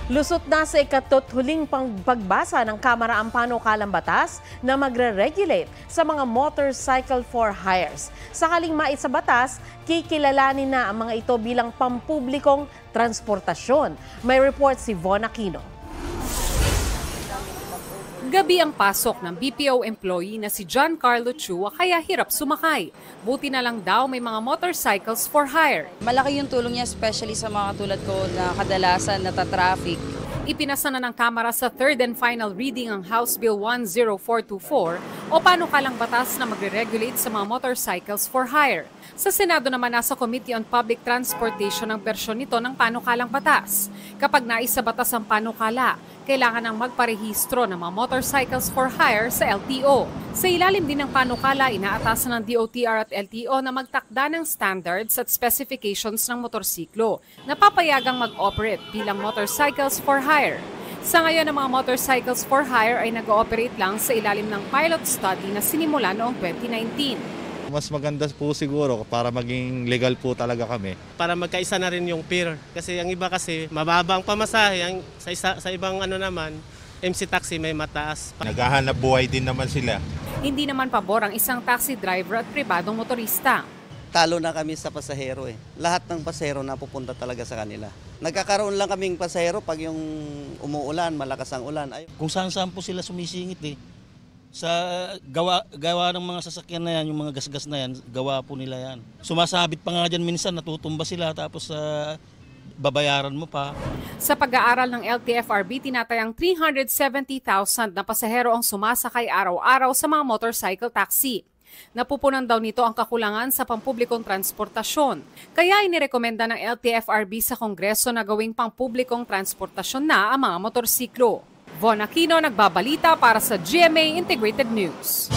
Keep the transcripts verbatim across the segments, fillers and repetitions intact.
Lusot na sa ikatot huling pagbasa ng Kamara ang panukalang batas na magre-regulate sa mga motorcycle for hires. Sakaling maisa batas, kikilalanin na ang mga ito bilang pampublikong transportasyon. May report si Von Aquino. Gabi ang pasok ng B P O employee na si John Carlo Chua kaya hirap sumakay. Buti na lang daw may mga motorcycles for hire. Malaki yung tulong niya especially sa mga katulad ko na kadalasan natatraffic. Ipinasa na ng Kamara sa third and final reading ang House Bill one oh four two four o panukalang batas na magre-regulate sa mga motorcycles for hire. Sa Senado naman nasa Committee on Public Transportation ang bersyon nito ng panukalang batas. Kapag naisa batas ang panukala, kailangan ng magparehistro ng mga motorcycles for hire sa L T O. Sa ilalim din ng panukala, inaatasan ng D O T R at L T O na magtakda ng standards at specifications ng motorsiklo na papayagang mag-operate bilang motorcycles for hire. Sa ngayon, ang mga motorcycles for hire ay nag-ooperate lang sa ilalim ng pilot study na sinimula noong twenty nineteen. Mas maganda po siguro para maging legal po talaga kami. Para magkaisa na rin yung fare. Kasi ang iba kasi mababa ang pamasahe. Ang, sa, isa, sa ibang ano naman, M C taxi may mataas. Naghahanap buhay din naman sila. Hindi naman pabor ang isang taxi driver at pribadong motorista. Talo na kami sa pasahero eh. Lahat ng pasahero napupunta talaga sa kanila. Nagkakaroon lang kaming pasahero pag yung umuulan, malakas ang ulan. Ay. Kung saan-saan po sila sumisingit eh. Sa gawa, gawa ng mga sasakyan na yan, yung mga gasgas na yan, gawa po nila yan. Sumasabit pa nga dyan minsan, natutumba sila tapos uh, babayaran mo pa. Sa pag-aaral ng L T F R B, tinatayang three hundred seventy thousand na pasahero ang sumasakay araw-araw sa mga motorcycle taxi. Napupunan daw nito ang kakulangan sa pampublikong transportasyon. Kaya inirekomenda ng L T F R B sa Kongreso na gawing pampublikong transportasyon na ang mga motorsiklo. Von Aquino, nagbabalita para sa G M A Integrated News.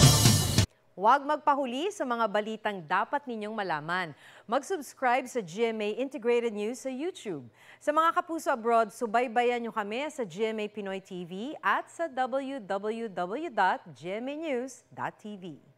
Huwag magpahuli sa mga balitang dapat ninyong malaman. Mag-subscribe sa G M A Integrated News sa YouTube. Sa mga kapuso abroad, subaybayan nyo kami sa G M A Pinoy T V at sa w w w dot g m a news dot t v.